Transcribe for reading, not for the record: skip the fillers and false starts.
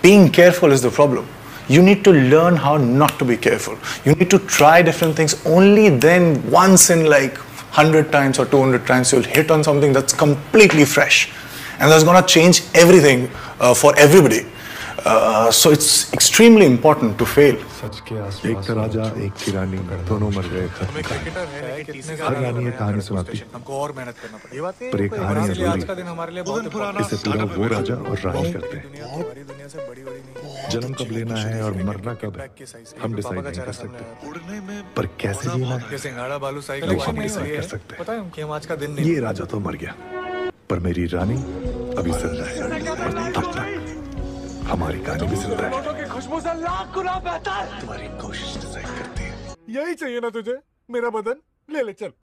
being careful is the problem. You need to learn how not to be careful. You need to try different things. Only then, once in like 100 times or 200 times, you'll hit on something that's completely fresh. And that's going to change everything for everybody. So it's extremely important to fail. एक था राजा, एक थी रानी, दोनों मर गए खत्म कहानी। हर रानी एक कहानी सुनाती, पर एक कहानी अधूरी। इसे पूरा वो राजा और रानी करते हैं। जन्म कब लेना है और मरना कब है, हम डिसाइड नहीं कर सकते, पर कैसे जीना है वो हम डिसाइड कर सकते हैं। ये राजा तो मर गया, पर मेरी रानी अभी जिंदा है, और तब तक हमारी कहानी भी जिंदा है। खुशबू से लाख गुना बेहतर। तुम्हारी कोशिश डिसाइड करती है। यही चाहिए ना तुझे, मेरा बदन ले ले चल।